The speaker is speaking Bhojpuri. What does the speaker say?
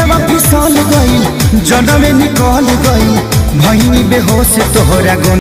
दिलवा फिसल गइल जनमे निकल गइल भइनी बेहोश तोहरा